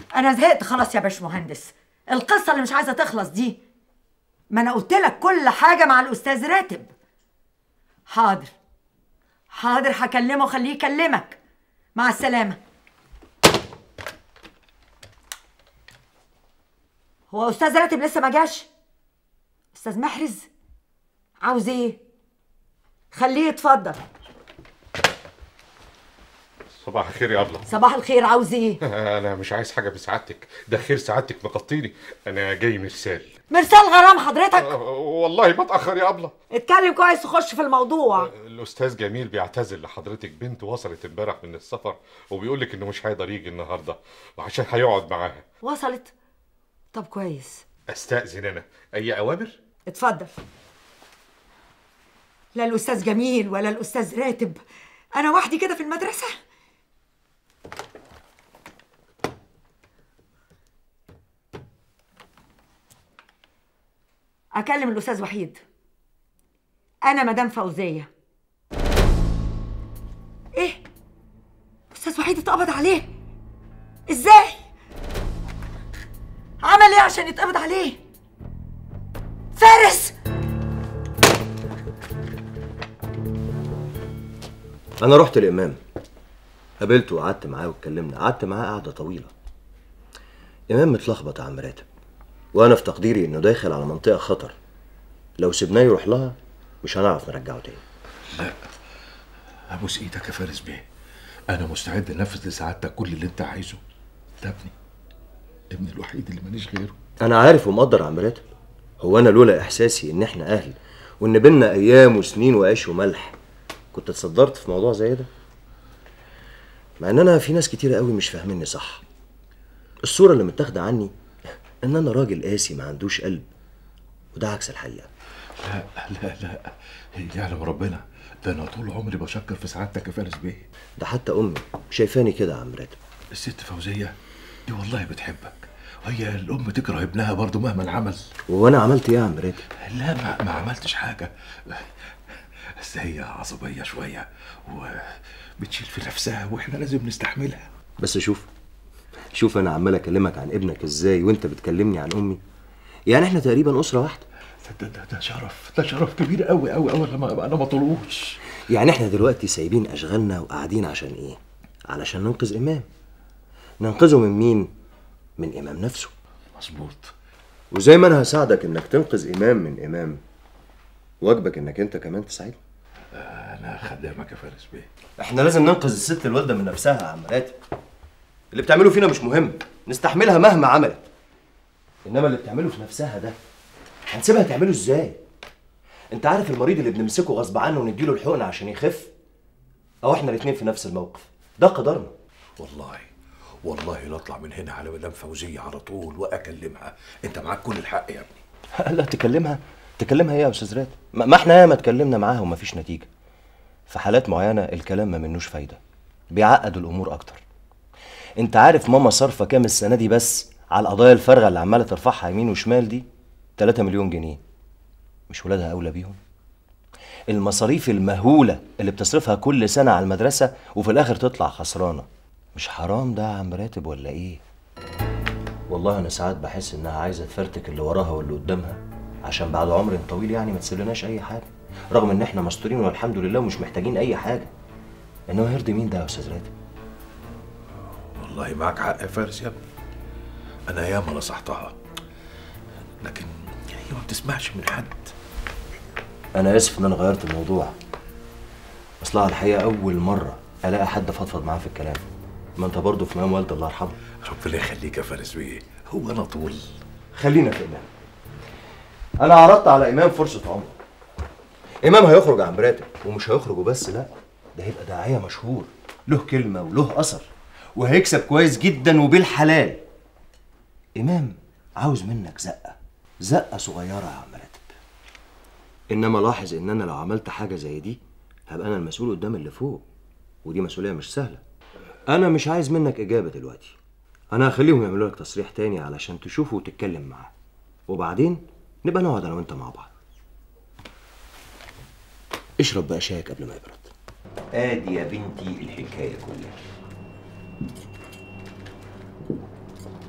انا زهقت خلاص يا باشمهندس، القصه اللي مش عايزه تخلص دي. ما انا قلت لك كل حاجه مع الاستاذ راتب. حاضر حاضر، هكلمه خليه يكلمك. مع السلامه. هو استاذ راتب لسه ما جاش؟ استاذ محرز عاوز ايه؟ خليه يتفضل. صباح الخير يا ابله. صباح الخير، عاوز ايه؟ انا مش عايز حاجه بسعادتك، ده خير سعادتك مغطيني. انا جاي مرسال. مرسال غرام حضرتك؟ والله ما اتاخر يا ابله. اتكلم كويس وخش في الموضوع. الاستاذ جميل بيعتذر لحضرتك، بنته وصلت امبارح من السفر وبيقول لك انه مش هيقدر يجي النهارده وعشان هيقعد معاها. وصلت؟ طب كويس. استاذن انا، اي اوامر؟ اتفضل. لا الاستاذ جميل ولا الاستاذ راتب، انا وحدي كده في المدرسه. اكلم الاستاذ وحيد. انا مدام فوزيه. ايه؟ استاذ وحيد اتقبض عليه؟ ازاي؟ عمل ايه عشان يتقبض عليه؟ فارس! انا رحت الامام، قابلته وقعدت معاه واتكلمنا، قعدت معاه قعده طويله. امام متلخبط يا عم راتب، وانا في تقديري انه داخل على منطقه خطر، لو سيبناه يروح لها مش هنعرف نرجعه تاني. لا، ابوس ايدك يا فارس بيه، انا مستعد انفذ لسعادتك كل اللي انت عايزه. ده ابني الوحيد اللي ماليش غيره. انا عارف ومقدر يا عم راتب، هو انا لولا احساسي ان احنا اهل وان بينا ايام وسنين وعيش وملح كنت اتصدرت في موضوع زي ده؟ مع ان انا في ناس كتيره قوي مش فاهميني صح. الصوره اللي متاخده عني ان انا راجل قاسي ما عندوش قلب، وده عكس الحقيقه. لا لا لا، يعلم ربنا، ده انا طول عمري بشكر في سعادتك يا فارس بيه. ده حتى امي شايفاني كده يا عم راتب. الست فوزيه دي والله بتحبك، وهي الام تكره ابنها برضه مهما عمل. وانا عملت ايه يا عم راتب؟ لا ما عملتش حاجه، بس هي عصبيه شويه وبتشيل في نفسها واحنا لازم نستحملها. بس شوف انا عمال اكلمك عن ابنك ازاي وانت بتكلمني عن امي. يعني احنا تقريبا اسره واحده. ده شرف كبير قوي قوي قوي، انا ما طلبوش. يعني احنا دلوقتي سايبين اشغالنا وقاعدين عشان ايه؟ علشان ننقذ امام. ننقذه من مين؟ من امام نفسه. مظبوط. وزي ما انا هساعدك انك تنقذ امام من امام، واجبك انك انت كمان تساعدني. انا خدامك يا فارس بيه. احنا لازم ننقذ الست الوالده من نفسها يا عم راتب. اللي بتعمله فينا مش مهم، نستحملها مهما عملت، انما اللي بتعمله في نفسها ده هنسيبها تعمله ازاي؟ انت عارف المريض اللي بنمسكه غصب عنه ونديله الحقنه عشان يخف، او احنا الاتنين في نفس الموقف، ده قدرنا. والله لا اطلع من هنا على مدام فوزيه على طول واكلمها. انت معاك كل الحق يا ابني. لا تكلمها ايه يا استاذ راتب؟ ما احنا ياما اتكلمنا معاها ومفيش نتيجه. في حالات معينه الكلام ما منوش فايده، بيعقد الامور اكتر. انت عارف ماما صارفه كام السنه دي بس على القضايا الفارغه اللي عماله ترفعها يمين وشمال دي؟ 3 مليون جنيه. مش ولادها اولى بيهم؟ المصاريف المهوله اللي بتصرفها كل سنه على المدرسه وفي الاخر تطلع خسرانه، مش حرام ده يا عم راتب ولا ايه؟ والله انا ساعات بحس انها عايزه تفرتك اللي وراها واللي قدامها عشان بعد عمر طويل يعني ما تسيبلناش اي حاجه، رغم ان احنا مستورين والحمد لله ومش محتاجين اي حاجه. انما يرضي مين ده يا استاذ راتب؟ والله معاك حق يا فارس يا ابني، انا ياما نصحتها لكن هي ما بتسمعش من حد. انا اسف ان انا غيرت الموضوع، اصلها الحقيقه اول مره الاقي حد فضفض معاه في الكلام. ما انت برضه في مقام والد الله يرحمه. ربنا يخليك يا فارس بيه، هو انا طول. خلينا في امام. انا عرضت على امام فرصه عمر. امام هيخرج عن راتب، ومش هيخرج وبس، لا ده هيبقى داعيه مشهور له كلمه وله اثر وهيكسب كويس جدا وبالحلال. امام عاوز منك زقه صغيره يا عم راتب. انما لاحظ ان انا لو عملت حاجه زي دي هبقى انا المسؤول قدام اللي فوق، ودي مسؤوليه مش سهله. انا مش عايز منك اجابه دلوقتي، انا هخليهم يعملوا لك تصريح تاني علشان تشوفه وتتكلم معاه، وبعدين نبقى نقعد انا وانت مع بعض. اشرب بقى شايك قبل ما يبرد. ادي يا بنتي الحكايه كلها.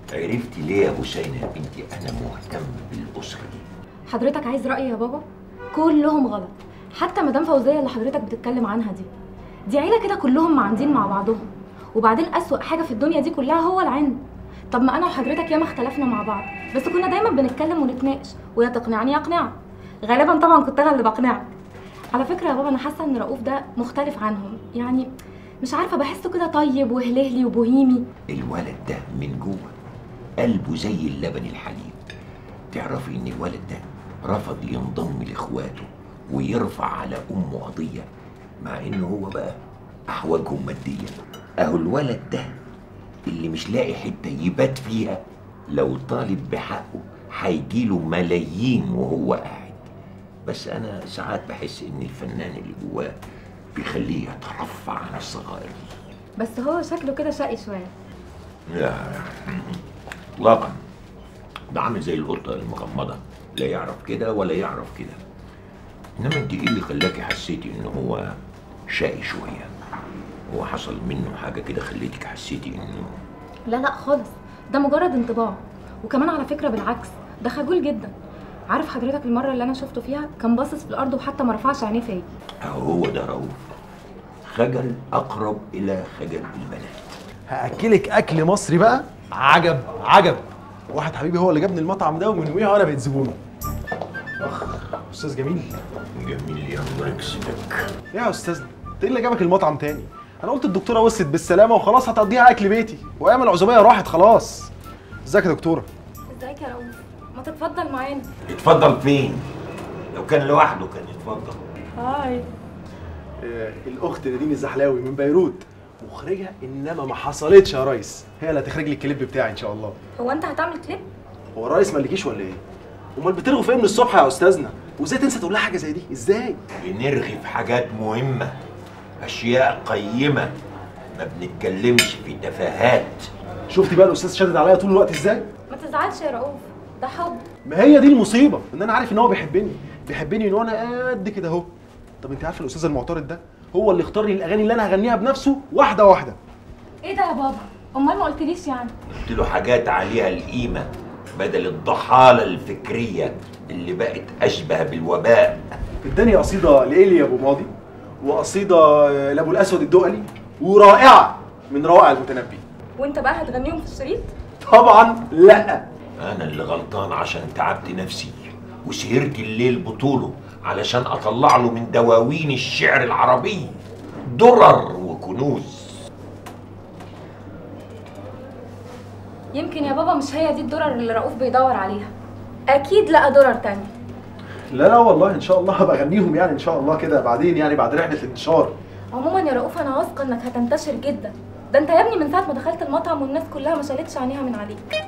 عرفتي ليه يا حسين يا بنتي انا مهتم بالاسره دي؟ حضرتك عايز رأيي يا بابا؟ كلهم غلط، حتى مدام فوزية اللي حضرتك بتتكلم عنها دي عيلة كده كلهم معاندين مع بعضهم، وبعدين أسوأ حاجة في الدنيا دي كلها هو العند. طب ما أنا وحضرتك ياما اختلفنا مع بعض، بس كنا دايما بنتكلم ونتناقش، ويا تقنعني يا أقنعك. غالبا طبعا كنت أنا اللي بقنعك. على فكرة يا بابا أنا حاسة إن رؤوف ده مختلف عنهم، يعني مش عارفة، بحسه كده طيب وهلهلي وبوهيمي. الولد ده من جوه قلبه زي اللبن الحليب. تعرفي ان الولد ده رفض ينضم لاخواته ويرفع على امه قضيه، مع انه هو بقى احوجهم ماديا. اهو الولد ده اللي مش لاقي حته يبات فيها لو طالب بحقه هيجيله ملايين وهو قاعد. بس انا ساعات بحس ان الفنان اللي جواه بيخليه يترفع عن الصغائر. بس هو شكله كده شقي شوية. لا اطلاقا، ده عامل زي القطه المغمضه، لا يعرف كده ولا يعرف كده. انما انت ايه اللي خلاكي حسيتي ان هو شقي شويه؟ هو حصل منه حاجه كده خليتك حسيتي انه؟ لا خالص، ده مجرد انطباع. وكمان على فكرة بالعكس، ده خجول جدا. عارف حضرتك المرة اللي أنا شفته فيها كان باصص في الأرض وحتى ما رفعش عينيه فيا. هو ده رؤوف، خجل أقرب إلى خجل البنات. هاكلك اكل مصري بقى عجب عجب. واحد حبيبي هو اللي جابني المطعم ده، ومن يوميها وانا بقيت زبونه. اخ استاذ جميل. جميل يا الله يكسبك. يا استاذنا انت ايه اللي جابك المطعم تاني؟ انا قلت الدكتوره وصلت بالسلامه وخلاص هتقضيها اكل بيتي، وايام العزوبيه راحت خلاص. ازيك يا دكتوره؟ ازيك يا رؤوف؟ ما تتفضل معانا. اتفضل فين؟ لو كان لوحده كان يتفضل. هاي. الاخت نادين الزحلاوي من بيروت، مخرجه انما ما حصلتش يا ريس، هي اللي هتخرج لي الكليب بتاعي ان شاء الله. هو انت هتعمل كليب؟ هو الريس مالكيش ولا ايه؟ امال بترغوا في ايه من الصبح يا استاذنا؟ وازاي تنسى تقول لها حاجه زي دي؟ ازاي؟ بنرغي في حاجات مهمه، اشياء قيمه، ما بنتكلمش في تفاهات. شفتي بقى الاستاذ شادد عليا طول الوقت ازاي؟ ما تزعلش يا رؤوف، ده حب. ما هي دي المصيبه، ان انا عارف ان هو بيحبني ان انا قد كده اهو. طب انت عارفه الاستاذ المعترض ده هو اللي اختار لي الاغاني اللي انا هغنيها بنفسه واحده واحده. ايه ده يا بابا؟ امال ما قلتليش يعني؟ قلت له حاجات عليها القيمه بدل الضحاله الفكريه اللي بقت اشبه بالوباء. اداني قصيده لايلي ابو ماضي، وقصيده لابو الاسود الدقلي، ورائعه من روائع المتنبي. وانت بقى هتغنيهم في الشريط؟ طبعا لا. انا اللي غلطان عشان تعبت نفسي وسهرت الليل بطوله علشان اطلع له من دواوين الشعر العربي درر وكنوز. يمكن يا بابا مش هي دي الدرر اللي رؤوف بيدور عليها، اكيد لقى درر تاني. لا والله ان شاء الله هبقى اغنيهم يعني ان شاء الله كده بعدين، يعني بعد رحله الانتشار. عموما يا رؤوف انا واثقه انك هتنتشر جدا. ده انت يا ابني من ساعه ما دخلت المطعم والناس كلها ما شالتش عينيها من عليك.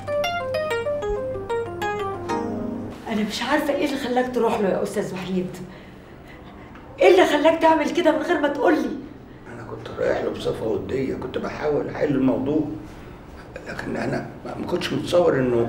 انا مش عارفه ايه اللي خلاك تروح له يا استاذ وحيد. ايه اللي خلاك تعمل كده من غير ما تقول لي؟ انا كنت رايح له بصفه وديه، كنت بحاول احل الموضوع، لكن انا ما كنتش متصور انه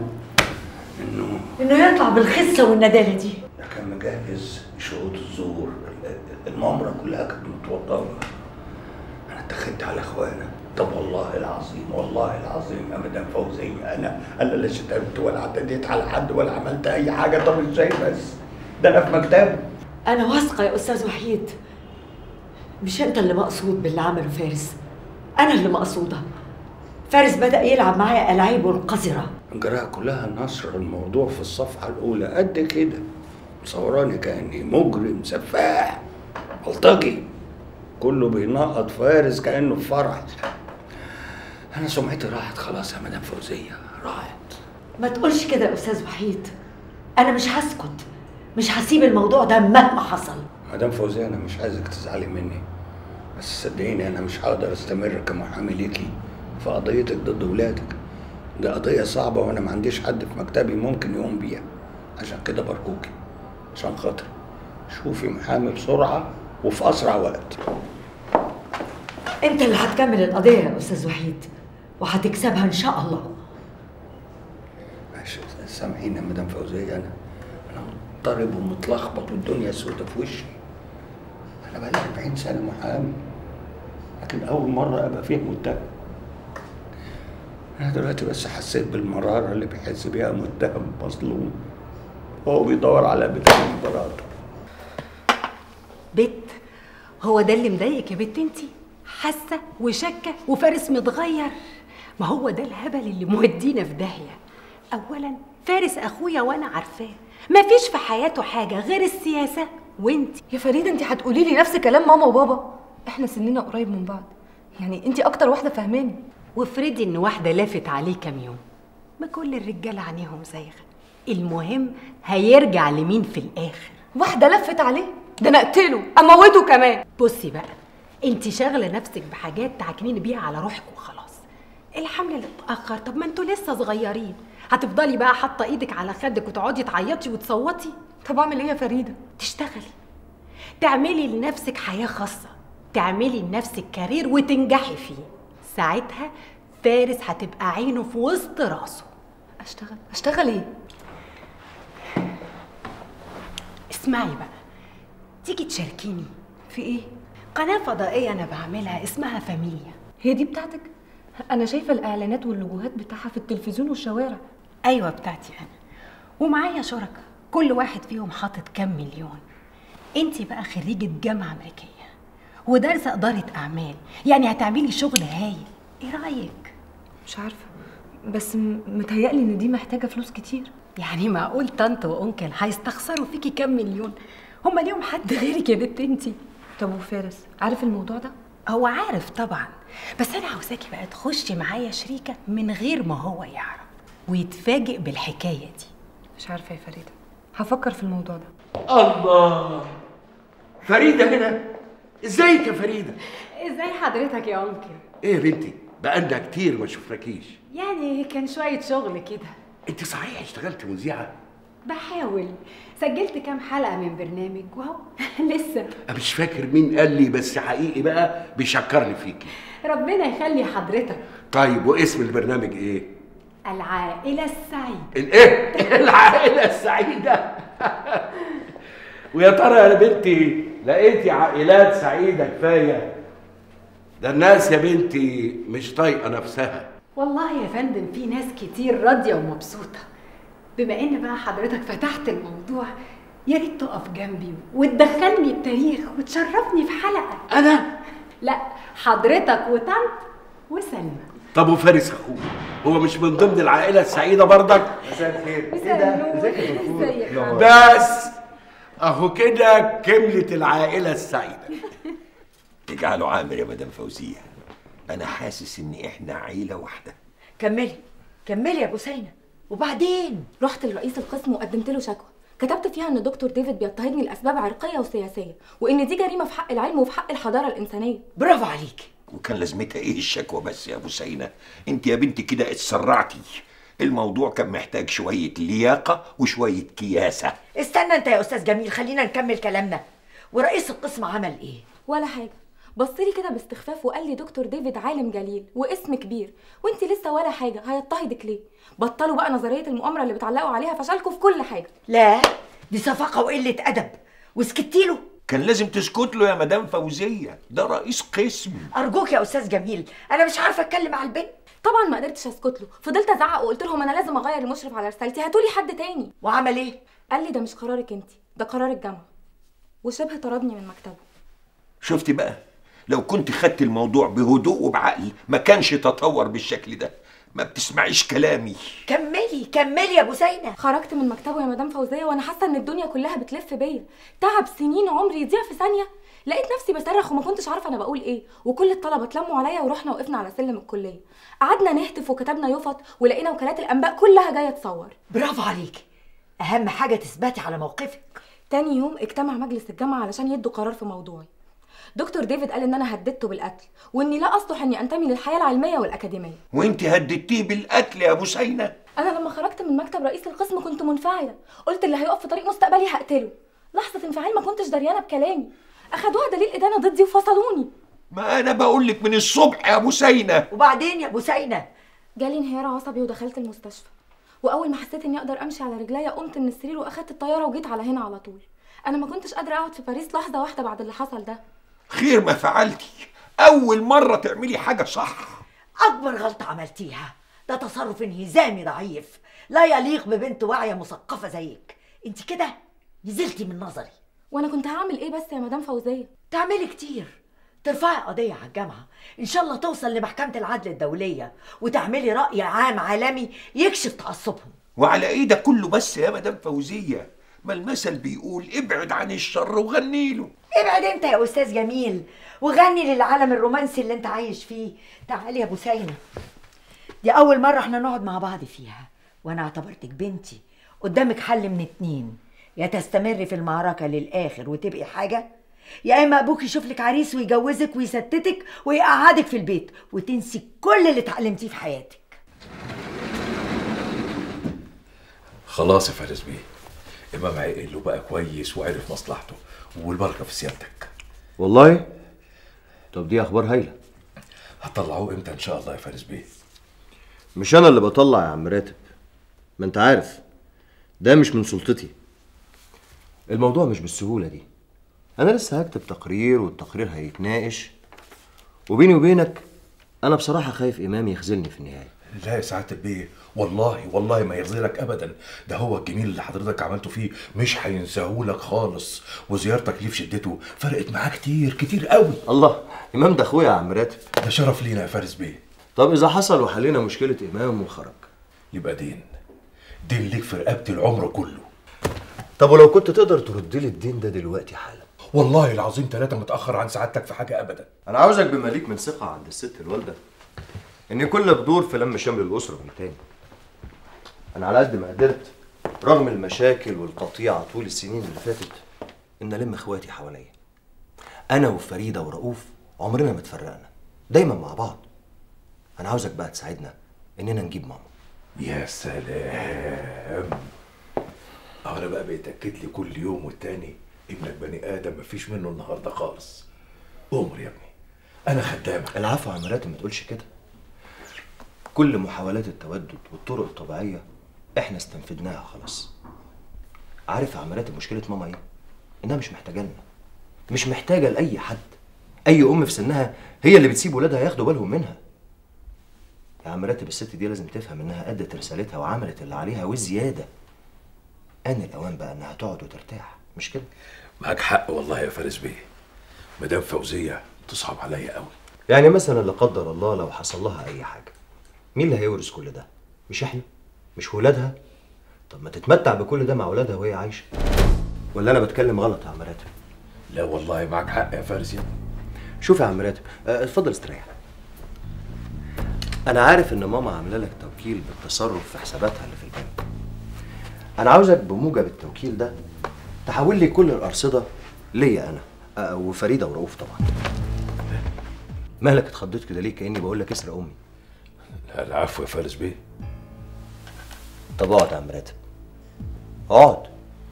يطلع بالخسه والنداله دي. ده كان مجهز شهود الزور، المؤامره كلها كانت متوضبه. انا اتخذت على اخوانا. طب والله العظيم يا مدام فوزيه، انا لا شتمت ولا اعتديت على حد ولا عملت اي حاجه. طب ازاي بس؟ ده انا في مكتبه. انا واثقه يا استاذ وحيد، مش انت اللي مقصود باللي عمله فارس، انا اللي مقصوده. فارس بدأ يلعب معايا ألعابه القذرة. جراها كلها نشر الموضوع في الصفحة الأولى قد كده، مصوراني كأني مجرم سفاح بلطجي، كله بينقط فارس كأنه في فرح. أنا سمعتي راحت خلاص يا مدام فوزية، راحت. ما تقولش كده يا أستاذ وحيد، أنا مش هسكت، مش هسيب الموضوع ده مهما حصل. مدام فوزية أنا مش عايزك تزعلي مني، بس صدقيني أنا مش هقدر أستمر كمحامي ليكي في قضيتك ضد ولادك. دي قضية صعبة وأنا ما عنديش حد في مكتبي ممكن يقوم بيها، عشان كده برجوكي عشان خاطري شوفي محامي بسرعة وفي أسرع وقت. أنت اللي هتكمل القضية يا أستاذ وحيد وهتكسبها إن شاء الله. ماشي، سامحيني يا مدام فوزية، أنا مضطرب ومتلخبط والدنيا سودة في وشي. أنا بقالي 40 سنة محامي، لكن أول مرة أبقى فيها متهم. انا دلوقتي بس حسيت بالمراره اللي بيحس بيها متهم مظلوم وهو بيدور على بنت براءته. بت، هو ده اللي مضايقك يا بت؟ انتي حاسه وشاكه وفارس متغير. ما هو ده الهبل اللي مودينا في داهيه. اولا فارس اخويا وانا عارفاه، مفيش في حياته حاجه غير السياسه. وانتي يا فريده انت هتقولي لي نفس كلام ماما وبابا؟ احنا سننا قريب من بعض، يعني انت اكتر واحده فاهماني. وافرضي ان واحده لافت عليه كام يوم، ما كل الرجاله عينيهم زايغه. المهم هيرجع لمين في الاخر؟ واحده لفت عليه؟ ده انا اقتله اموته كمان. بصي بقى، انت شاغله نفسك بحاجات تعكنين بيها على روحك وخلاص. الحمل اللي اتاخر، طب ما انتوا لسه صغيرين. هتفضلي بقى حاطه ايدك على خدك وتقعدي تعيطي وتصوتي؟ طب اعمل ايه يا فريده؟ تشتغلي، تعملي لنفسك حياه خاصه، تعملي لنفسك كارير وتنجحي فيه. ساعتها فارس هتبقى عينه في وسط راسه. اشتغل ايه؟ اسمعي بقى، تيجي تشاركيني في ايه؟ قناه فضائيه انا بعملها اسمها فاميليا. هي دي بتاعتك؟ انا شايفه الاعلانات واللوجوهات بتاعها في التلفزيون والشوارع. ايوه بتاعتي انا، ومعايا شركاء كل واحد فيهم حاطط كام مليون. انتي بقى خريجه جامعه امريكيه ودارسه اداره اعمال، يعني هتعملي شغل هايل. ايه رايك؟ مش عارفه، بس متهيألي ان دي محتاجه فلوس كتير. يعني معقول طنط وانكل هيستخسروا فيكي كام مليون؟ هما ليهم حد غيرك يا بنت انتي؟ طب وفارس عارف الموضوع ده؟ هو عارف طبعا، بس انا عاوزاكي بقى تخشي معايا شريكه من غير ما هو يعرف ويتفاجئ بالحكايه دي. مش عارفه يا فريده، هفكر في الموضوع ده. الله، فريده هنا؟ ازيك يا فريده؟ ازاي حضرتك يا انكل؟ ايه يا بنتي، بقالنا كتير ما شفناكيش. يعني كان شويه شغل كده. انت صحيح اشتغلت مذيعه؟ بحاول، سجلت كام حلقه من برنامج وهو لسه. مش فاكر مين قال لي، بس حقيقي بقى بيشكرني فيكي. ربنا يخلي حضرتك. طيب واسم البرنامج ايه؟ العائله السعيده. الايه؟ العائله السعيده. ويا ترى يا بنتي لقيتي عائلات سعيده كفايه؟ ده الناس يا بنتي مش طايقه نفسها. والله يا فندم في ناس كتير راضيه ومبسوطه. بما ان بقى حضرتك فتحت الموضوع، يا ريت تقف جنبي وتدخلني التاريخ وتشرفني في حلقه. انا؟ لا، حضرتك وطنط وسلمى. طب وفارس اخوه هو مش من ضمن العائله السعيده برضك؟ مساء الخير. ايه ده؟ ازيك يا دكتور؟ بس اهو كده كملت العائله السعيده. اجعله عامر يا مدام فوزيه، انا حاسس ان احنا عيله واحده. كملي يا بوسينه. وبعدين رحت لرئيس القسم وقدمت له شكوى، كتبت فيها ان دكتور ديفيد بيضطهدني لاسباب عرقيه وسياسيه، وان دي جريمه في حق العلم وفي حق الحضاره الانسانيه. برافو عليكي. وكان لازمتها ايه الشكوى بس يا بوسينه؟ انت يا بنتي كده اتسرعتي. الموضوع كان محتاج شويه لياقه وشويه كياسه. استنى انت يا استاذ جميل، خلينا نكمل كلامنا. ورئيس القسم عمل ايه؟ ولا حاجه، بصلي كده باستخفاف وقال لي دكتور ديفيد عالم جليل واسم كبير، وانت لسه ولا حاجه، هيضطهدك ليه؟ بطلوا بقى نظريه المؤامره اللي بتعلقوا عليها، فشلكوا في كل حاجه. لا، دي صفقه وقله ادب، وسكتي له. كان لازم تسكت له يا مدام فوزيه، ده رئيس قسم. ارجوك يا استاذ جميل، انا مش عارفه اتكلم على البنت. طبعا ما قدرتش اسكت له، فضلت ازعق وقلت لهم انا لازم اغير المشرف على رسالتي، هاتولي حد تاني. وعمل ايه؟ قال لي ده مش قرارك انت، ده قرار الجامعه، وشبه طردني من مكتبه. شفتي بقى، لو كنت خدت الموضوع بهدوء وبعقل ما كانش تطور بالشكل ده. ما بتسمعيش كلامي. كملي يا بوسينه. خرجت من مكتبه يا مدام فوزيه وانا حاسه ان الدنيا كلها بتلف بيا، تعب سنين عمري يضيع في ثانيه. لقيت نفسي بصرخ وما كنتش عارفه انا بقول ايه، وكل الطلبه اتلموا عليا ورحنا وقفنا على سلم الكليه، قعدنا نهتف وكتبنا يفط، ولقينا وكالات الانباء كلها جايه تصور. برافو عليكي، اهم حاجه تثبتي على موقفك. تاني يوم اجتمع مجلس الجامعه علشان يدوا قرار في موضوعي. دكتور ديفيد قال ان انا هددته بالقتل، واني لا اصلح اني انتمي للحياه العلميه والاكاديميه. وانت هددتيه بالقتل يا بوسينه؟ انا لما خرجت من مكتب رئيس القسم كنت منفعله، قلت اللي هيقف في طريق مستقبلي هقتله. لحظه انفعال ما كنتش دريانه بكلامي، اخدوها دليل ادانه ضدي وفصلوني. ما انا بقول لك من الصبح يا بوسينه. وبعدين يا بوسينه؟ جالي انهيار عصبي ودخلت المستشفى، واول ما حسيت اني اقدر امشي على رجليا قمت من السرير واخدت الطياره وجيت على هنا على طول. انا ما كنتش قادره اقعد في باريس لحظه واحده بعد اللي حصل ده. خير ما فعلتي، اول مره تعملي حاجه صح. اكبر غلطه عملتيها ده تصرف انهزامي ضعيف لا يليق ببنت واعيه مثقفه زيك. انت كده نزلتي من نظري. وانا كنت هعمل ايه بس يا مدام فوزيه؟ تعملي كتير، ترفعي قضيه على الجامعه ان شاء الله توصل لمحكمه العدل الدوليه، وتعملي راي عام عالمي يكشف تعصبهم. وعلى ايه ده كله بس يا مدام فوزيه؟ ما المثل بيقول ابعد عن الشر وغني له. ابعد انت يا استاذ جميل وغني للعالم الرومانسي اللي انت عايش فيه. تعالي يا بوسينة، دي اول مره احنا نقعد مع بعض فيها، وانا اعتبرتك بنتي. قدامك حل من اتنين، يا تستمري في المعركه للاخر وتبقي حاجه، يا اما ابوك يشوف لك عريس ويجوزك ويستتك ويقعدك في البيت وتنسي كل اللي اتعلمتيه في حياتك. خلاص يا فارس بيه، امام عقل وبقى كويس وعرف مصلحته، والبركه في سيادتك. والله؟ طب دي اخبار هايله. هتطلعوه امتى ان شاء الله يا فارس بيه؟ مش انا اللي بطلع يا عم راتب، ما انت عارف ده مش من سلطتي. الموضوع مش بالسهوله دي. انا لسه هكتب تقرير والتقرير هيتناقش، وبيني وبينك انا بصراحه خايف امام يخذلني في النهايه. لا يا سعاده البيه، والله ما يخذلك ابدا، ده هو الجميل اللي حضرتك عملته فيه مش هينساهولك خالص، وزيارتك ليه في شدته فرقت معاه كتير قوي. الله، امام ده اخويا يا عم راتب. ده شرف لينا يا فارس بيه. طب اذا حصل وحلينا مشكله امام وخرج، يبقى دين ليك في رقبتي العمر كله. طب ولو كنت تقدر ترد لي الدين ده دلوقتي حالا؟ والله العظيم 3 متاخر عن سعادتك في حاجه ابدا. انا عاوزك بما ليك من ثقه عند الست الوالده ان كل بدور في لم شمل الاسره من تاني. انا على قد ما قدرت رغم المشاكل والقطيعه طول السنين اللي فاتت ان الم اخواتي حواليا. انا وفريده ورؤوف عمرنا ما اتفرقنا، دايما مع بعض. انا عاوزك بقى تساعدنا اننا نجيب ماما. يا سلام، انا بقى بيتاكد لي كل يوم والتاني انك بني ادم مفيش منه النهارده خالص. امر يا ابني، انا خدامك. العفو يا عم راتب، ما تقولش كده. كل محاولات التودد والطرق الطبيعيه احنا استنفدناها خلاص. عارف يا عم راتب مشكله ماما ايه؟ انها مش محتاجه لنا، مش محتاجه لاي حد. اي ام في سنها هي اللي بتسيب ولادها ياخدوا بالهم منها. يا عم راتب الست دي لازم تفهم انها ادت رسالتها وعملت اللي عليها وزياده. آن الأوان بقى إنها تقعد وترتاح، مش كده؟ معاك حق والله يا فارس بيه. مدام فوزية تصعب عليا قوي. يعني مثلا لا قدر الله لو حصل لها أي حاجة، مين اللي هيورث كل ده؟ مش إحنا؟ مش ولادها؟ طب ما تتمتع بكل ده مع ولادها وهي عايشة. ولا أنا بتكلم غلط يا عم راتب؟ لا والله معاك حق يا فارس يا ابني. شوف يا عم راتب، اتفضل استريح. أنا عارف إن ماما عاملة لك توكيل بالتصرف في حساباتها اللي في البنك. أنا عاوزك بموجب التوكيل ده تحول لي كل الأرصدة ليا أنا وفريدة ورؤوف طبعا. مالك اتخضيت كده ليه؟ كأني بقول لك اسرق أمي. لا العفو يا فارس بيه. طب اقعد يا عم راتب، اقعد.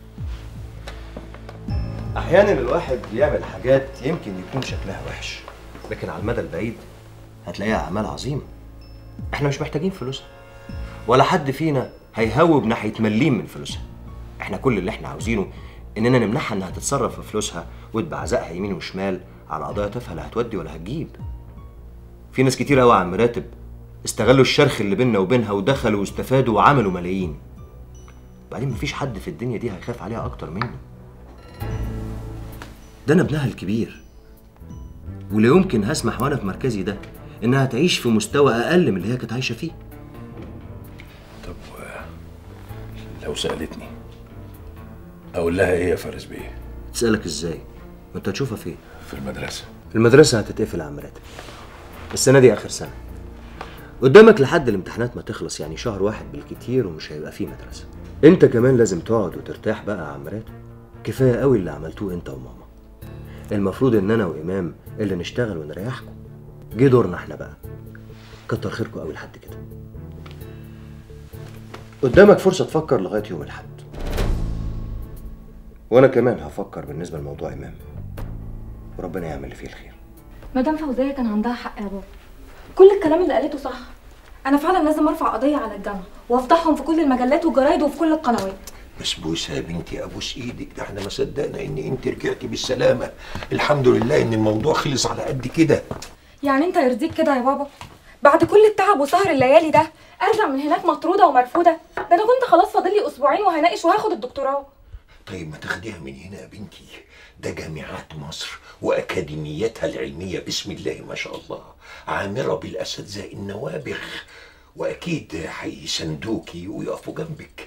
أحيانا الواحد بيعمل حاجات يمكن يكون شكلها وحش، لكن على المدى البعيد هتلاقيها أعمال عظيمة. احنا مش محتاجين فلوسها، ولا حد فينا هيهوب ناحية مليم من فلوسها. احنا كل اللي احنا عاوزينه اننا نمنعها انها تتصرف في فلوسها وتبعزقها يمين وشمال على قضايا تافهه لا هتودي ولا هتجيب. في ناس كتير قوي يا عم راتب استغلوا الشرخ اللي بيننا وبينها ودخلوا واستفادوا وعملوا ملايين. بعدين مفيش حد في الدنيا دي هيخاف عليها اكتر مني. ده انا ابنها الكبير، ولا يمكن هسمح وانا في مركزي ده انها تعيش في مستوى اقل من اللي هي كانت عايشه فيه. طب لو سألتني أقول لها إيه يا فارس بيه؟ تسألك إزاي؟ ما أنت هتشوفها فين؟ في المدرسة. المدرسة هتتقفل يا عم راتب. السنة دي آخر سنة. قدامك لحد الامتحانات ما تخلص، يعني شهر واحد بالكتير ومش هيبقى فيه مدرسة. أنت كمان لازم تقعد وترتاح بقى يا عم راتب. كفاية قوي اللي عملتوه أنت وماما. المفروض إن أنا وإمام اللي نشتغل ونريحكم. جه دورنا إحنا بقى. كتر خيركم قوي لحد كده. قدامك فرصة تفكر لغاية يوم الأحد. وأنا كمان هفكر بالنسبة لموضوع إمام، وربنا يعمل اللي فيه الخير. مدام فوزية كان عندها حق يا بابا، كل الكلام اللي قالته صح. أنا فعلا لازم أرفع قضية على الجامعة وأفضحهم في كل المجلات والجرايد وفي كل القنوات. بسبوسه يا بنتي، ابوس ايدك، ده احنا ما صدقنا ان انت رجعتي بالسلامه. الحمد لله ان الموضوع خلص على قد كده. يعني أنت يرضيك كده يا بابا؟ بعد كل التعب وسهر الليالي ده ارجع من هناك مطروده ومرفوده؟ ده انا كنت خلاص فاضل لي اسبوعين وهناقش وهاخد الدكتوراه. طيب ما تاخديها من هنا يا بنتي، ده جامعات مصر واكاديمياتها العلميه بسم الله ما شاء الله عامره بالاساتذه النوابغ، واكيد هيساندوكي ويقفوا جنبك.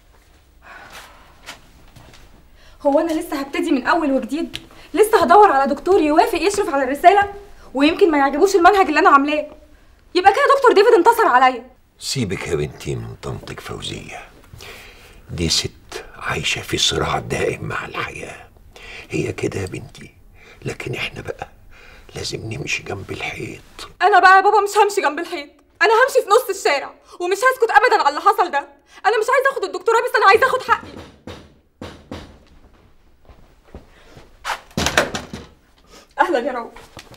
هو انا لسه هبتدي من اول وجديد؟ لسه هدور على دكتور يوافق يشرف على الرساله، ويمكن ما يعجبوش المنهج اللي انا عاملاه، يبقى كده دكتور ديفيد انتصر عليا. سيبك يا بنتي من طنطك فوزيه، دي ست عايشه في صراع دائم مع الحياه، هي كده يا بنتي. لكن احنا بقى لازم نمشي جنب الحيط. انا بقى يا بابا مش همشي جنب الحيط، انا همشي في نص الشارع ومش هسكت ابدا على اللي حصل ده. انا مش عايزه اخد الدكتوراه، بس انا عايزه اخد حقي. اهلا يا رؤوف.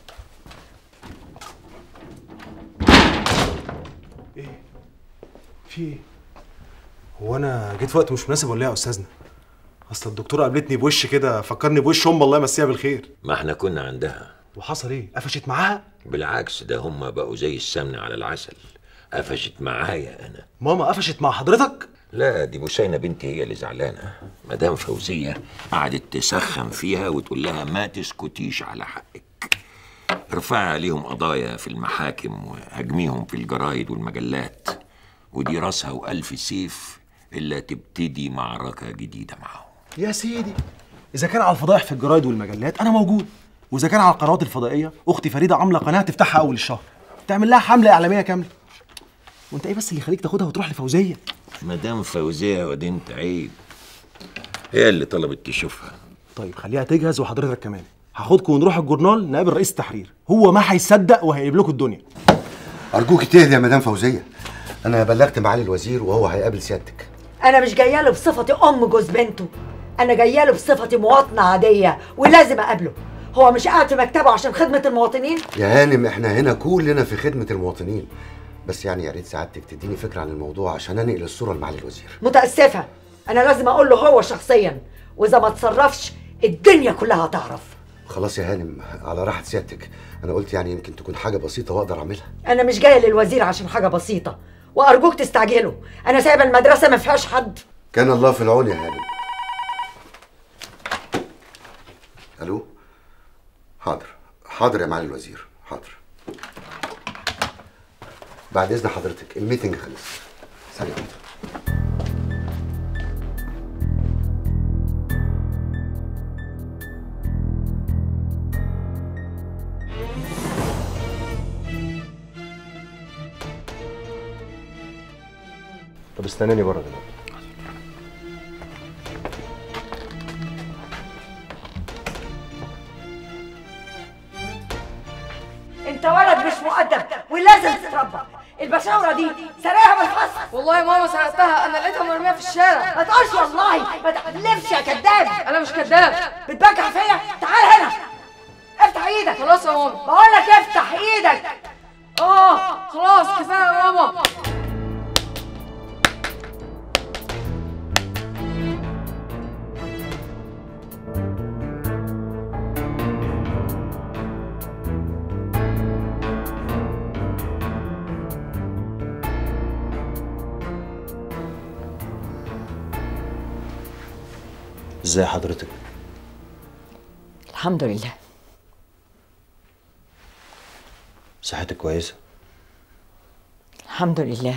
ايه في ايه؟ هو انا جيت في وقت مش مناسب ولا ايه يا استاذنا؟ اصل الدكتوره قابلتني بوش كده فكرني بوش الله يمسيها بالخير. ما احنا كنا عندها. وحصل ايه؟ قفشت معاها؟ بالعكس، ده هم بقوا زي السمن على العسل. قفشت معايا انا. ماما قفشت مع حضرتك؟ لا، دي بوسينة بنتي هي اللي زعلانه. مدام فوزيه قعدت تسخن فيها وتقول لها ما تسكتيش على حقك، ارفعي عليهم قضايا في المحاكم وهاجميهم في الجرايد والمجلات، ودي راسها والف سيف الا تبتدي معركه جديده معاهم. يا سيدي، اذا كان على الفضائح في الجرايد والمجلات انا موجود، واذا كان على القنوات الفضائيه اختي فريده عامله قناه تفتحها اول الشهر تعمل لها حمله اعلاميه كامله. وانت ايه بس اللي يخليك تاخدها وتروح لفوزيه؟ مدام فوزيه ودنت عيب، هي اللي طلبت تشوفها. طيب خليها تجهز وحضرتك كمان، هاخدكم ونروح الجورنال نقابل رئيس التحرير، هو ما هيصدق وهيقلب لكم الدنيا. ارجوك تهدي يا مدام فوزيه، انا بلغت معالي الوزير وهو هيقابل سيادتك. انا مش جايه له بصفتي ام جوز بنته، انا جايه له بصفتي مواطنه عاديه ولازم اقابله. هو مش قاعد في مكتبه عشان خدمه المواطنين؟ يا هانم احنا هنا كلنا في خدمه المواطنين، بس يعني يا ريت سعادتك تديني فكره عن الموضوع عشان انقل الصوره لمعالي الوزير. متاسفه، انا لازم اقول له هو شخصيا، واذا ما تصرفش الدنيا كلها هتعرف. خلاص يا هانم على راحه سيادتك، انا قلت يعني يمكن تكون حاجه بسيطه واقدر اعملها. انا مش جايه للوزير عشان حاجه بسيطه، وارجوك تستعجلوا، انا سايبه المدرسه ما فيهاش حد. كان الله في العون يا هانم. الو، حاضر يا معالي الوزير، حاضر. بعد اذن حضرتك الميتنج خلص. ثانيه واحده. طب استناني بره دلوقتي. انت ولد مش مؤدب ولازم تتربى. البشاوره دي سرقها بالحصر. والله يا ماما سرقتها، انا لقيتها مرميه في الشارع. ما تقولش والله، ما تحلفش يا كذاب. انا مش كذاب. بتبجح فيا؟ تعال هنا، افتح ايدك. خلاص يا ماما، بقول لك افتح ايدك. خلاص كفايه يا ماما. ازاي حضرتك؟ الحمد لله. صحتك كويسه؟ الحمد لله.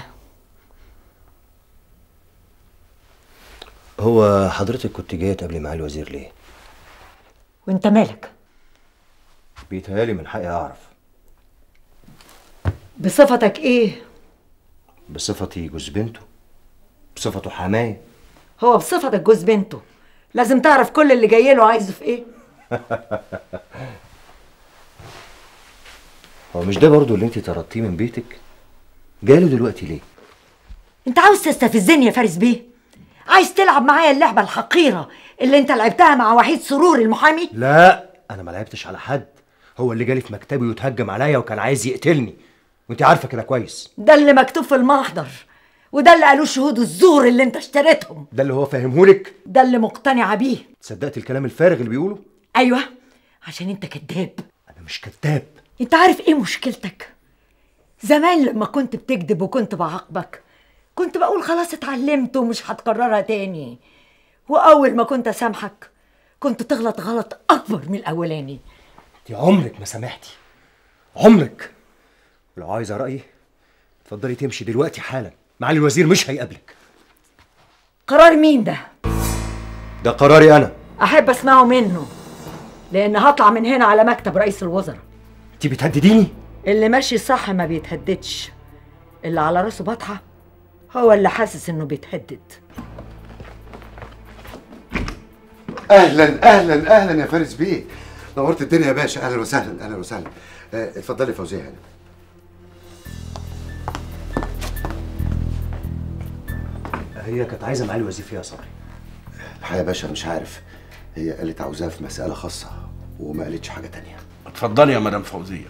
هو حضرتك كنت جايه تقابلي معالي الوزير ليه؟ وانت مالك؟ بيتهيالي من حقي اعرف. بصفتك ايه؟ بصفتي جوز بنته، بصفته حمايه. هو بصفتك جوز بنته لازم تعرف كل اللي جاي له عايزه في ايه. هو مش ده برضو اللي انت طردتيه من بيتك؟ جاله دلوقتي ليه؟ انت عاوز تستفزني يا فارس بيه؟ عايز تلعب معايا اللعبه الحقيره اللي انت لعبتها مع وحيد سرور المحامي؟ لا، انا ما لعبتش على حد، هو اللي جالي في مكتبي وتهجم عليا وكان عايز يقتلني، وانت عارفه كده كويس. ده اللي مكتوب في المحضر، وده اللي قالوه شهود الزور اللي انت اشتريتهم. ده اللي هو فاهمهولك؟ ده اللي مقتنعه بيه. صدقت الكلام الفارغ اللي بيقوله؟ ايوه، عشان انت كذاب. انا مش كذاب. انت عارف ايه مشكلتك؟ زمان لما كنت بتكذب وكنت بعاقبك كنت بقول خلاص اتعلمت ومش هتكررها تاني، واول ما كنت اسامحك كنت تغلط غلط اكبر من الاولاني. دي عمرك ما سامحتي، عمرك. ولو عايزه رايي اتفضلي تمشي دلوقتي حالا، معالي الوزير مش هيقابلك. قرار مين ده؟ ده قراري انا. احب اسمعه منه، لان هطلع من هنا على مكتب رئيس الوزراء. انت بتهدديني؟ اللي ماشي صح ما بيتهددش، اللي على راسه بطحه هو اللي حاسس انه بيتهدد. اهلا اهلا اهلا يا فارس بيه، نورت الدنيا يا باشا. اهلا وسهلا اهلا وسهلا. اتفضلي فوزيه هنا. هي كانت عايزه معالي الوزير فيها يا صبري. الحقيقه يا باشا مش عارف، هي قالت عاوزاها في مساله خاصه وما قالتش حاجه تانية. اتفضلي يا مدام فوزيه.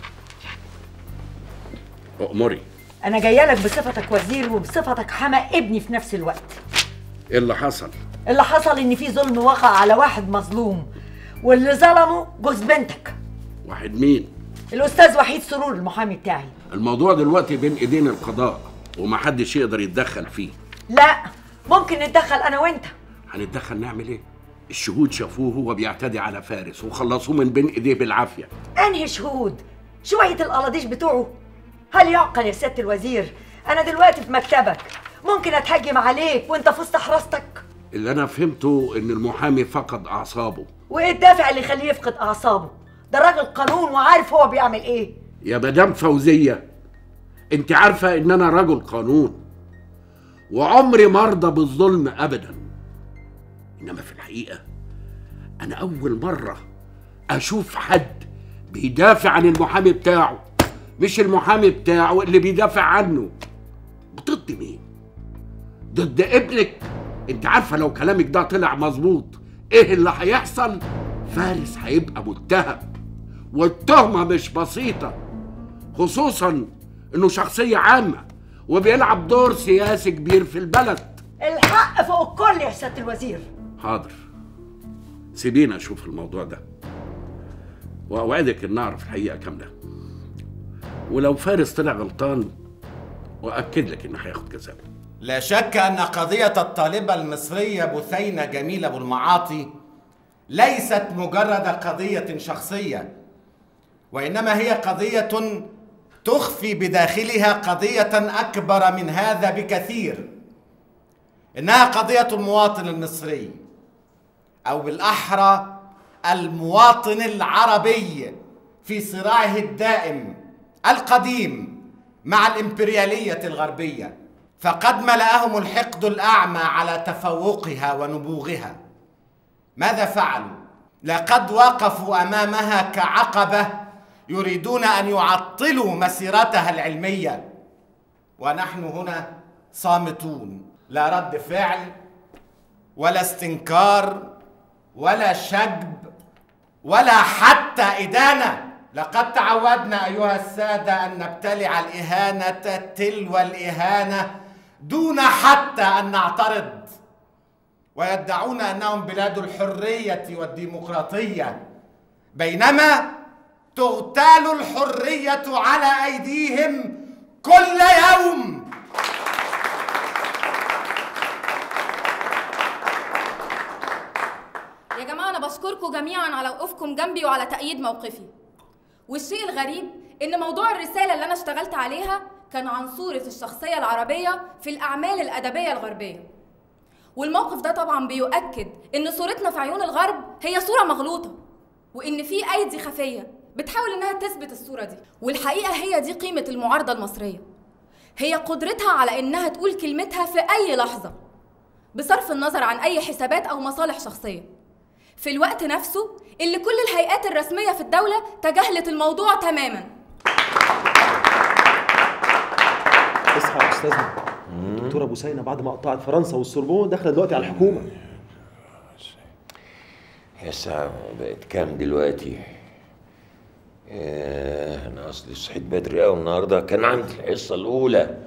أؤمري. انا جايه لك بصفتك وزير وبصفتك حما ابني في نفس الوقت. ايه اللي حصل؟ اللي حصل ان في ظلم وقع على واحد مظلوم، واللي ظلمه جوز بنتك. واحد مين؟ الاستاذ وحيد سرور المحامي بتاعي. الموضوع دلوقتي بين ايدين القضاء ومحدش يقدر يتدخل فيه. لا، ممكن نتدخل انا وانت. هنتدخل نعمل ايه؟ الشهود شافوه وهو بيعتدي على فارس وخلصوه من بين ايديه بالعافيه. انهي شهود؟ شويه القلاضيش بتوعه؟ هل يعقل يا سياده الوزير؟ انا دلوقتي في مكتبك، ممكن اتهجم عليك وانت في وسط حراستك. اللي انا فهمته ان المحامي فقد اعصابه. وايه الدافع اللي يخليه يفقد اعصابه؟ ده راجل قانون وعارف هو بيعمل ايه. يا مدام فوزيه، انت عارفه ان انا رجل قانون وعمري ما ارضى بالظلم ابدا، انما في الحقيقه انا اول مره اشوف حد بيدافع عن المحامي بتاعه، مش المحامي بتاعه اللي بيدافع عنه. ضد مين؟ ضد ابنك؟ انت عارفه لو كلامك ده طلع مظبوط ايه اللي هيحصل؟ فارس هيبقى متهم، والتهمه مش بسيطه، خصوصا انه شخصيه عامه وبيلعب دور سياسي كبير في البلد. الحق فوق الكل يا سياده الوزير. حاضر، سيبينا اشوف الموضوع ده واوعدك ان اعرف الحقيقه كامله، ولو فارس طلع غلطان واكد لك انه هياخد جزاءه. لا شك ان قضيه الطالبه المصريه بثينه جميل ابو المعاطي ليست مجرد قضيه شخصيه، وانما هي قضيه تخفي بداخلها قضيه اكبر من هذا بكثير. انها قضيه المواطن المصري، او بالاحرى المواطن العربي في صراعه الدائم القديم مع الإمبريالية الغربية، فقد ملأهم الحقد الأعمى على تفوقها ونبوغها. ماذا فعلوا؟ لقد وقفوا أمامها كعقبة يريدون أن يعطلوا مسيرتها العلمية، ونحن هنا صامتون، لا رد فعل ولا استنكار ولا شجب ولا حتى إدانة. لقد تعودنا أيها السادة أن نبتلع الإهانة تلو الإهانة دون حتى أن نعترض، ويدعون أنهم بلاد الحرية والديمقراطية، بينما تغتال الحرية على أيديهم كل يوم. يا جماعة أنا بشكركم جميعا على وقوفكم جنبي وعلى تأييد موقفي. والشيء الغريب إن موضوع الرسالة اللي أنا اشتغلت عليها كان عن صورة الشخصية العربية في الأعمال الأدبية الغربية. والموقف ده طبعا بيؤكد إن صورتنا في عيون الغرب هي صورة مغلوطة، وإن في أيدي خفية بتحاول إنها تثبت الصورة دي. والحقيقة هي دي قيمة المعارضة المصرية، هي قدرتها على إنها تقول كلمتها في أي لحظة بصرف النظر عن أي حسابات أو مصالح شخصية، في الوقت نفسه اللي كل الهيئات الرسمية في الدولة تجاهلت الموضوع تماماً. اصحى يا استاذنا، الدكتوره بوسينه بعد ما قطعت فرنسا والسوربون داخله دلوقتي على الحكومه. يا الساعة بقت كام دلوقتي؟ أنا أصلي صحيت بدري أوي النهاردة، كان عندي الحصة الأولى.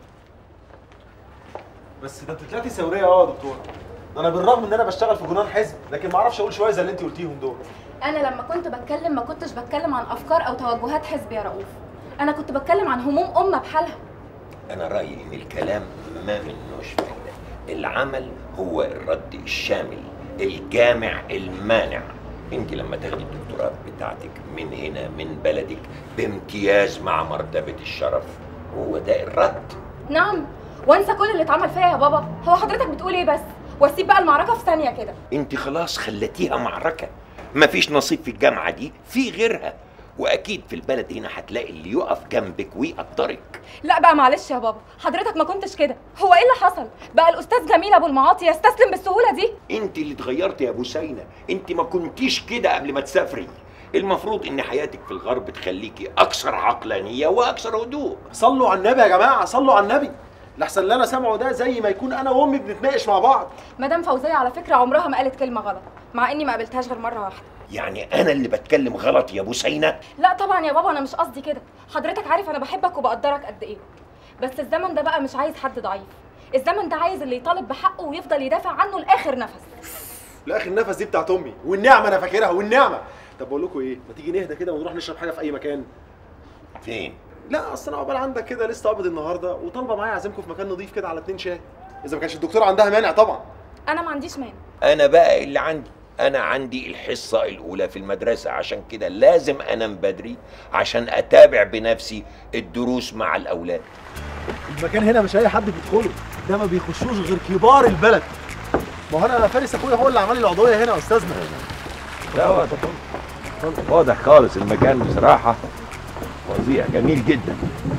بس ده انت طلعتي ثوريه يا دكتوره. انا بالرغم ان انا بشتغل في جنان حزب لكن ما اعرفش اقول شويه زي اللي انت قلتيهم دول. انا لما كنت بتكلم ما كنتش بتكلم عن افكار او توجهات حزب يا رؤوف، انا كنت بتكلم عن هموم امه بحالها. انا رايي ان الكلام ما منوش فايده، العمل هو الرد الشامل الجامع المانع. انت لما تاخدي الدكتوراه بتاعتك من هنا من بلدك بامتياز مع مرتبه الشرف، هو ده الرد. نعم، وانسى كل اللي اتعمل فيا يا بابا. هو حضرتك بتقول ايه بس؟ واسيب بقى المعركه في ثانيه كده؟ انت خلاص خلتيها معركه، مفيش نصيب في الجامعه دي في غيرها، واكيد في البلد هنا هتلاقي اللي يقف جنبك ويقدرك. لا بقى معلش يا بابا، حضرتك ما كنتش كده. هو ايه اللي حصل؟ بقى الاستاذ جميل ابو المعاطي يستسلم بالسهوله دي؟ انت اللي اتغيرتي يا بوسينة، انت ما كنتيش كده قبل ما تسافري. المفروض ان حياتك في الغرب تخليكي اكثر عقلانيه واكثر هدوء. صلوا على النبي يا جماعه، صلوا على النبي. لحسن اللي انا سامعه ده زي ما يكون انا وامي بنتناقش مع بعض. مدام فوزيه على فكره عمرها ما قالت كلمه غلط، مع اني ما قابلتهاش غير مره واحده. يعني انا اللي بتكلم غلط يا بوسينة؟ لا طبعا يا بابا، انا مش قصدي كده. حضرتك عارف انا بحبك وبقدرك قد ايه، بس الزمن ده بقى مش عايز حد ضعيف. الزمن ده عايز اللي يطالب بحقه ويفضل يدافع عنه لاخر نفس. لاخر نفس دي بتاعت امي، والنعمه انا فاكرها والنعمه. طب بقول لكم ايه، ما تيجي نهدى كده ونروح نشرب حاجه في اي مكان؟ فين؟ لا اصل انا عقبال عندك كده لسه قابض النهارده وطالبه معايا اعزمكم في مكان نظيف كده على 2 شاي، اذا ما كانش الدكتوره عندها مانع طبعا. انا ما عنديش مانع. انا بقى اللي عندي، انا عندي الحصه الاولى في المدرسه، عشان كده لازم انام بدري عشان اتابع بنفسي الدروس مع الاولاد. المكان هنا مش اي حد بيدخله، ده ما بيخشوش غير كبار البلد. ما هو انا فارس اخويا هو اللي عمل لي العضويه هنا يا استاذنا. لا واضح خالص المكان بصراحه فظيع جميل جدا.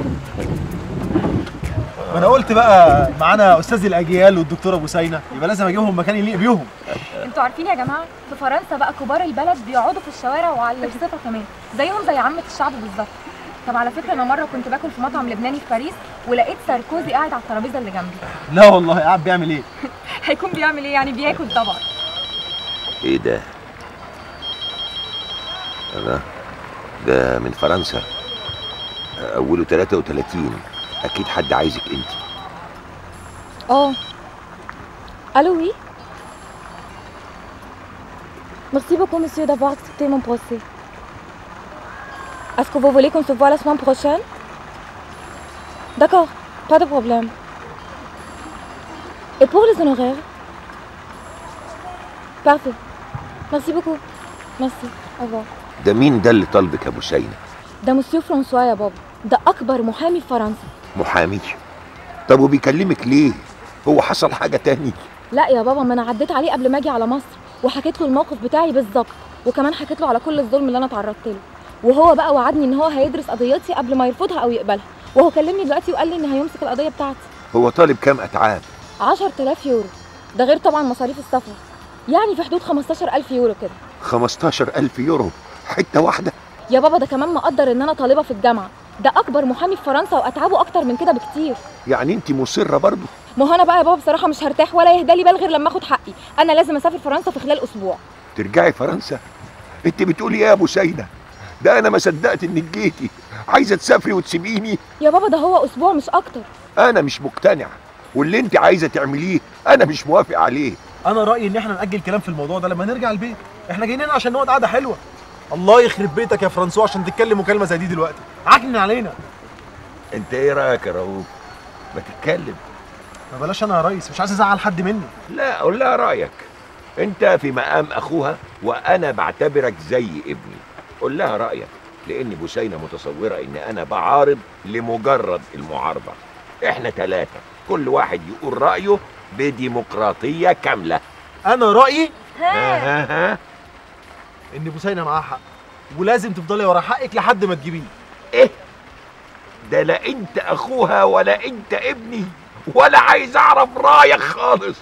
ما انا قلت بقى معانا استاذ الاجيال والدكتوره بوسينة، يبقى لازم اجيبهم مكان يليق بيهم. انتوا عارفين يا جماعه في فرنسا بقى كبار البلد بيقعدوا في الشوارع وعلى الرصيفه كمان، زيهم زي عامه الشعب بالظبط. طب على فكره انا مره كنت باكل في مطعم لبناني في باريس ولقيت ساركوزي قاعد على الترابيزه اللي جنبي. لا والله، قاعد بيعمل ايه؟ هيكون بيعمل ايه يعني؟ بياكل طبعا. ايه ده؟ ده من فرنسا، اوله 33. اكيد حد عايزك انت. الو وي. Merci beaucoup monsieur d'avoir accepté mon procès. Est-ce que vous voulez qu'on se voit la semaine prochaine? D'accord, pas de problème. Et pour les honoraires? Parfait. Merci beaucoup. Merci. Au revoir. ده مين ده اللي طالبك يا بوسينة؟ ده مسيو فرانسوا يا بابا، ده أكبر محامي في فرنسا. محامي؟ طب وبيكلمك ليه؟ هو حصل حاجة تاني؟ لا يا بابا، ما أنا عديت عليه قبل ما أجي على مصر وحكيت له الموقف بتاعي بالظبط، وكمان حكيت له على كل الظلم اللي أنا اتعرضت له، وهو بقى وعدني إن هو هيدرس قضيتي قبل ما يرفضها أو يقبلها، وهو كلمني دلوقتي وقال لي إن هيمسك القضية بتاعتي. هو طالب كام أتعاب؟ 10,000 يورو، ده غير طبعا مصاريف السفر، يعني في حدود 15,000 يورو كده. 15,000 يورو حتة واحدة؟ يا بابا ده كمان مقدر إن أنا طالبة في الجامعة، ده أكبر محامي في فرنسا وأتعابه أكتر من كده بكتير. يعني أنت مصرة برضه؟ ما هو أنا بقى يا بابا بصراحة مش هرتاح ولا يهدى لي بال غير لما آخد حقي، أنا لازم أسافر فرنسا في خلال أسبوع. ترجعي فرنسا؟ أنت بتقولي إيه يا بوسينة؟ ده أنا ما صدقت إنك جيتي، عايزة تسافري وتسيبيني؟ يا بابا ده هو أسبوع مش أكتر. أنا مش مقتنع، واللي أنت عايزة تعمليه أنا مش موافق عليه. انا رايي ان احنا ناجل كلام في الموضوع ده لما نرجع البيت، احنا جايين هنا عشان نقعد قعده حلوه. الله يخرب بيتك يا فرانسوا عشان تتكلم مكالمه زي دي دلوقتي، عكنن علينا. انت ايه رايك يا رؤوف؟ ما تتكلم. ما بلاش انا يا ريس، مش عايز ازعل حد مني. لا قول لها رايك، انت في مقام اخوها وانا بعتبرك زي ابني. قول لها رايك، لان بوسينة متصوره ان انا بعارض لمجرد المعارضه. احنا 3 كل واحد يقول رايه بديمقراطيه كامله. انا رايي ها ان بوسينة معاها حق، ولازم تفضلي ورا حقك لحد ما تجيبيه. ايه ده؟ لا انت اخوها ولا انت ابني، ولا عايز اعرف رايك خالص.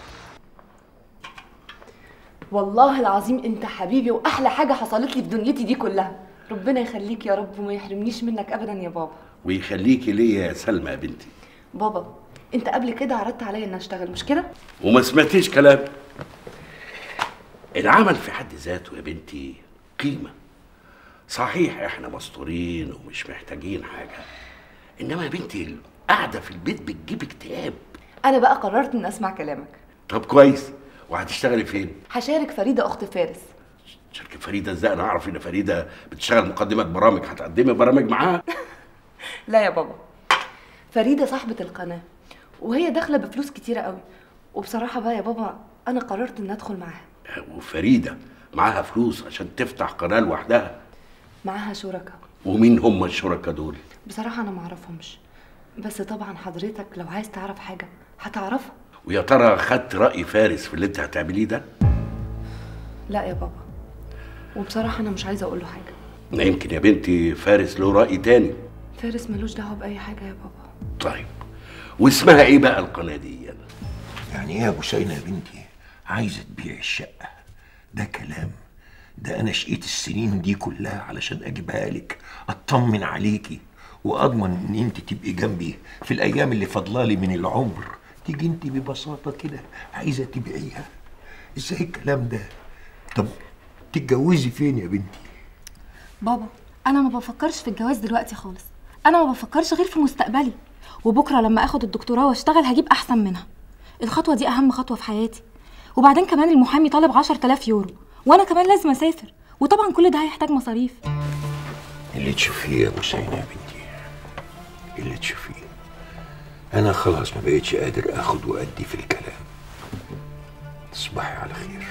والله العظيم انت حبيبي واحلى حاجه حصلت لي في دنيتي دي كلها. ربنا يخليك يا رب وما يحرمنيش منك ابدا يا بابا. ويخليكي ليا يا سلمى يا بنتي. بابا انت قبل كده عرضت عليا ان اشتغل، مش كده؟ وما سمعتيش كلام. العمل في حد ذاته يا بنتي قيمه. صحيح احنا مستورين ومش محتاجين حاجه، انما يا بنتي القعده في البيت بتجيب اكتئاب. انا بقى قررت ان اسمع كلامك. طب كويس، وهتشتغلي فين؟ هشارك فريده اخت فارس. شركه فريده ازاي؟ انا اعرف ان فريده بتشتغل مقدمه برامج، هتقدمي برامج معاها؟ لا يا بابا، فريده صاحبه القناه وهي داخله بفلوس كتيره قوي، وبصراحه بقى يا بابا انا قررت ان ادخل معاها. وفريده معاها فلوس عشان تفتح قناه لوحدها؟ معاها شركاء. ومين هم الشركاء دول؟ بصراحه انا معرفهمش، بس طبعا حضرتك لو عايز تعرف حاجه هتعرفها. ويا ترى خدت راي فارس في اللي انت هتعمليه ده؟ لا يا بابا، وبصراحه انا مش عايزه اقول له حاجه. يمكن يا بنتي فارس له راي تاني. فارس ملوش دعوه باي حاجه يا بابا. طيب واسمها ايه بقى القناه دي؟ يعني ايه يا بوسينة يا بنتي؟ عايزه تبيع الشقه؟ ده كلام؟ ده انا شقيت السنين دي كلها علشان اجيبها لك، اطمن عليكي واضمن ان انت تبقي جنبي في الايام اللي فاضلالي من العمر. تيجي انت ببساطه كده عايزه تبيعيها؟ ازاي الكلام ده؟ طب تتجوزي فين يا بنتي؟ بابا انا ما بفكرش في الجواز دلوقتي خالص، انا ما بفكرش غير في مستقبلي، وبكره لما اخد الدكتوراه واشتغل هجيب احسن منها. الخطوه دي اهم خطوه في حياتي، وبعدين كمان المحامي طالب 10,000 يورو، وانا كمان لازم اسافر، وطبعا كل ده هيحتاج مصاريف. اللي تشوفيه يا بوسينة يا بنتي، اللي تشوفيه. انا خلاص ما بقيتش قادر اخد وادي في الكلام. تصبحي على خير.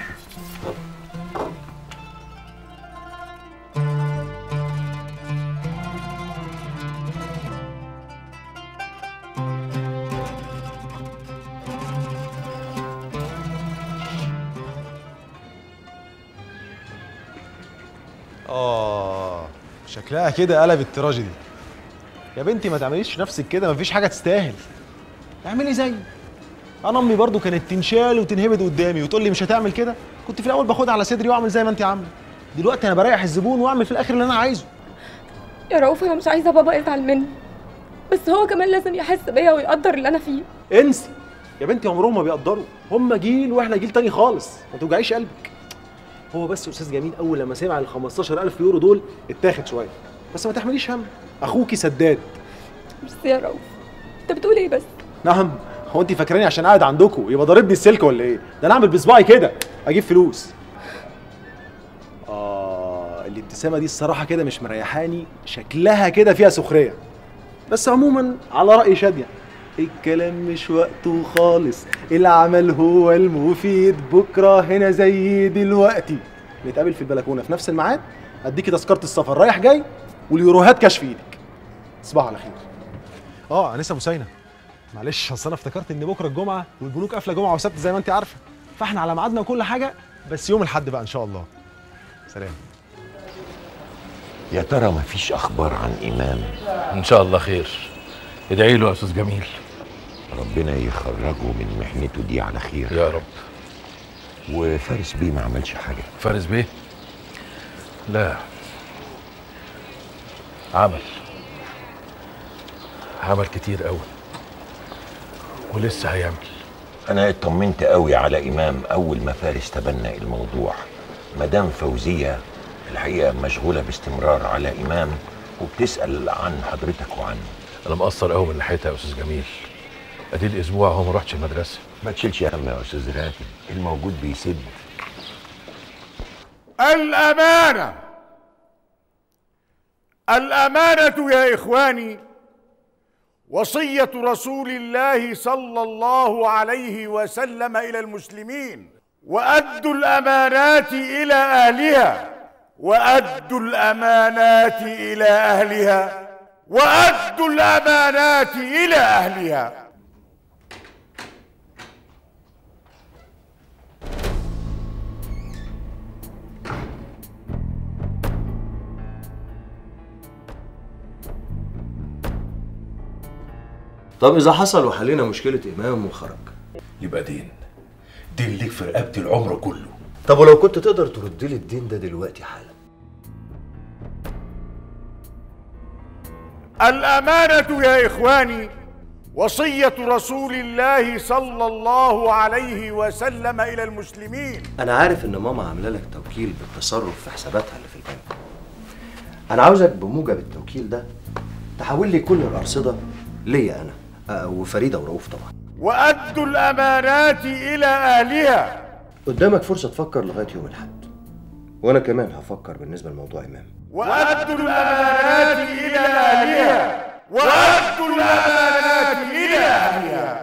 شكلها كده قلبت تراجيدي. يا بنتي ما تعمليش نفسك كده، مفيش حاجه تستاهل. اعملي زيي. انا امي برضو كانت تنشال وتنهبد قدامي وتقول لي مش هتعمل كده، كنت في الاول باخدها على صدري واعمل زي ما انت عامله. دلوقتي انا بريح الزبون واعمل في الاخر اللي انا عايزه. يا رؤوف انا مش عايزه بابا يزعل مني، بس هو كمان لازم يحس بيا ويقدر اللي انا فيه. انسي يا بنتي، عمرهم ما بيقدروا، هم جيل واحنا جيل تاني خالص، ما توجعيش قلبك. هو بس استاذ جميل اول لما سمع ال 15,000 يورو دول اتاخد شويه، بس ما تحمليش هم، اخوكي سداد. ميرسي يا رؤوف. انت بتقول ايه بس؟ نعم، هو انت فاكراني عشان قاعد عندكم يبقى ضاربني السلك ولا ايه؟ ده انا اعمل بصباعي كده اجيب فلوس. الابتسامه دي الصراحه كده مش مريحاني، شكلها كده فيها سخريه. بس عموما على راي شاديه، الكلام مش وقته خالص، العمل هو المفيد، بكره هنا زي دلوقتي. نتقابل في البلكونه في نفس الميعاد، اديكي تذكره السفر رايح جاي واليوروهات كاش في ايدك. تصبحوا على خير. انسه بوسينة، معلش اصل انا افتكرت ان بكره الجمعه والبنوك قافله جمعه وسبت زي ما انت عارفه، فاحنا على ميعادنا وكل حاجه، بس يوم الاحد بقى ان شاء الله. سلام. يا ترى مفيش اخبار عن امام؟ ان شاء الله خير، ادعي له يا استاذ جميل. ربنا يخرجه من محنته دي على خير يا رب. وفارس بيه ما عملش حاجه؟ فارس بيه؟ لا، عمل كتير قوي ولسه هيعمل. انا اطمنت قوي على امام اول ما فارس تبنى الموضوع. مدام فوزيه الحقيقه مشغوله باستمرار على امام وبتسال عن حضرتك وعنه. انا مقصر قوي من ناحيتها يا استاذ جميل، ادي الاسبوع اهو ما رحتش المدرسه. ما تشيلش هم يا استاذ راتب، الموجود بيسد. الامانه يا اخواني وصيه رسول الله صلى الله عليه وسلم الى المسلمين: وادوا الامانات الى اهلها، وادوا الامانات الى اهلها، وادوا الامانات الى اهلها. طب إذا حصل وحلينا مشكلة إمام وخرج، يبقى دين ليك في رقبتي العمر كله. طب ولو كنت تقدر ترد لي الدين ده دلوقتي حالا؟ الأمانة يا إخواني وصية رسول الله صلى الله عليه وسلم إلى المسلمين. أنا عارف إن ماما عاملة لك توكيل بالتصرف في حساباتها اللي في البنك. أنا عاوزك بموجب التوكيل ده تحول لي كل الأرصدة ليا أنا وفريدة ورؤوف طبعا. وأدوا الأمانات إلى أهلها. قدامك فرصة تفكر لغاية يوم الأحد، وأنا كمان هفكر بالنسبة لموضوع إمام. وأدوا الأمانات إلى أهلها. وأدوا الأمانات إلى أهلها.